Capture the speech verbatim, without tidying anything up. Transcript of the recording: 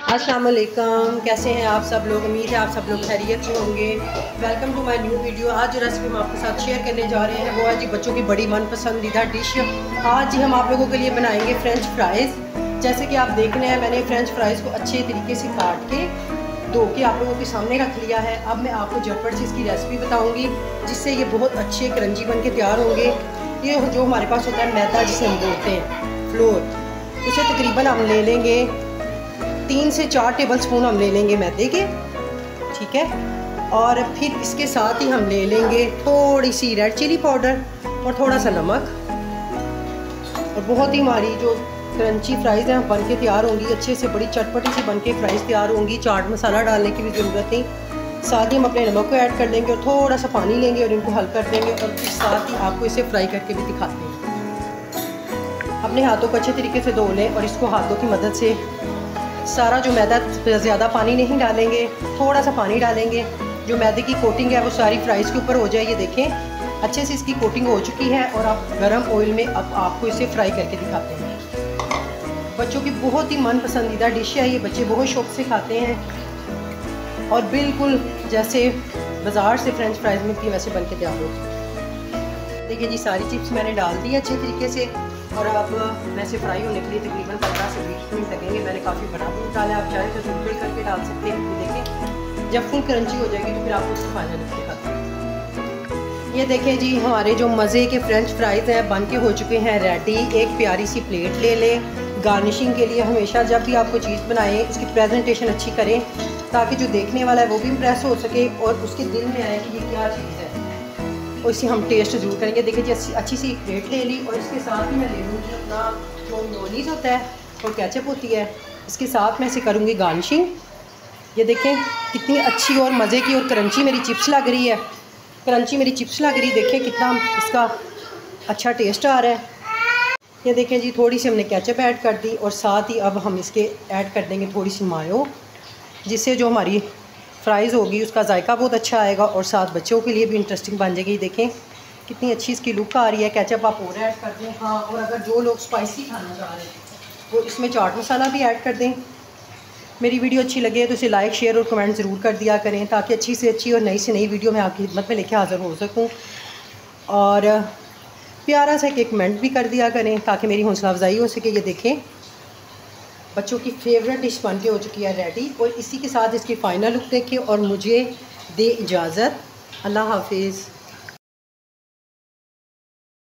अस्सलाम वालेकुम, कैसे हैं आप सब लोग। उम्मीद है आप सब लोग खैरियत से होंगे। Welcome to my new video. आज जो रेसिपी हम आपके साथ शेयर करने जा रहे हैं वो है जी बच्चों की बड़ी मन पसंदीदा डिश। आज जी हम आप लोगों के लिए बनाएंगे फ्रेंच फ्राइज़। जैसे कि आप देख रहे हैं, मैंने फ्रेंच फ्राइज़ को अच्छे तरीके से काट के धो के आप लोगों के सामने रख लिया है। अब मैं आपको झटपट से इसकी रेसिपी बताऊँगी जिससे ये बहुत अच्छे क्रंची बन के तैयार होंगे। ये जो हमारे पास होता है मैदा, जिसे हम बोलते हैं फ्लोर, उसे तकरीबन हम ले लेंगे तीन से चार टेबल स्पून हम ले लेंगे मैदे के, ठीक है। और फिर इसके साथ ही हम ले लेंगे थोड़ी सी रेड चिली पाउडर और थोड़ा सा नमक। और बहुत ही हमारी जो क्रंची फ्राइज़ हैं बन के तैयार होंगी, अच्छे से बड़ी चटपटी सी बन के फ्राइज़ तैयार होंगी। चाट मसाला डालने की भी ज़रूरत नहीं। साथ ही हम अपने नमक को ऐड कर लेंगे और थोड़ा सा पानी लेंगे और इनको हल कर देंगे। और फिर साथ ही आपको इसे फ्राई करके भी दिखाते हैं। अपने हाथों को अच्छे तरीके से धो लें और इसको हाथों की मदद से सारा जो मैदा, ज़्यादा पानी नहीं डालेंगे, थोड़ा सा पानी डालेंगे। जो मैदे की कोटिंग है वो सारी फ्राइज़ के ऊपर हो जाए। ये देखें अच्छे से इसकी कोटिंग हो चुकी है। और आप गरम ऑयल में अब आपको इसे फ्राई करके दिखाते हैं। बच्चों की बहुत ही मन पसंदीदा डिश है, ये बच्चे बहुत शौक से खाते हैं और बिल्कुल जैसे बाज़ार से फ्रेंच फ्राइज़ मिलती है वैसे बन के तैयार हो। देखिए जी, सारी चिप्स मैंने डाल दी अच्छे तरीके से। और अब वैसे फ्राई होने के लिए तकरीबन पंद्रह से बीस मिनट लगेंगे। मैंने काफ़ी बड़ा दूध डाला, आप चाहे तो सिंपल करके डाल सकते हैं। देखें जब फुल क्रंची हो जाएगी तो फिर आपको उसको फाइनल दिखाते हैं। ये देखें जी, हमारे जो मज़े के फ्रेंच फ्राइज़ हैं बन के हो चुके हैं रेडी। एक प्यारी सी प्लेट ले लें। गार्निशिंग के लिए हमेशा जब भी आपको चीज़ बनाएं इसकी प्रेजेंटेशन अच्छी करें ताकि जो देखने वाला है वो भी इम्प्रेस हो सके और उसके दिल में आए कि ये क्या चीज़ है। और इसे हम टेस्ट ज़रूर करेंगे। देखिए जी, अच्छी अच्छी सी प्लेट ले ली और इसके साथ ही मैं ले लूँगी अपना जो मेयोनीज़ होता है और केचप होती है, इसके साथ मैं इसे करूँगी गार्निशिंग। ये देखें कितनी अच्छी और मज़े की और क्रंची मेरी चिप्स लग रही है। क्रंची मेरी चिप्स लग रही, देखें कितना इसका अच्छा टेस्ट आ रहा है। ये देखें जी, थोड़ी सी हमने केचप ऐड कर दी और साथ ही अब हम इसके ऐड कर देंगे थोड़ी सी मायो, जिससे जो हमारी फ्राइज़ होगी उसका जायका बहुत अच्छा आएगा और साथ बच्चों के लिए भी इंटरेस्टिंग बन जाएगी। देखें कितनी अच्छी इसकी लुक आ रही है। केचप आप और ऐड कर दें। हाँ, और अगर जो लोग स्पाइसी खाना चाह रहे हैं वो इसमें चाट मसाला भी ऐड कर दें। मेरी वीडियो अच्छी लगे तो इसे लाइक, शेयर और कमेंट ज़रूर कर दिया करें ताकि अच्छी से अच्छी और नई से नई वीडियो मैं आपकी खिदमत में लेके हाज़िर हो सकूँ। और प्यारा सा एक कमेंट भी कर दिया करें ताकि मेरी हौसला अफजाई हो सके। ये देखें बच्चों की फेवरेट डिश बन के हो चुकी है रेडी। और इसी के साथ इसकी फ़ाइनल लुक देखें और मुझे दे इजाज़त। अल्लाह हाफिज़।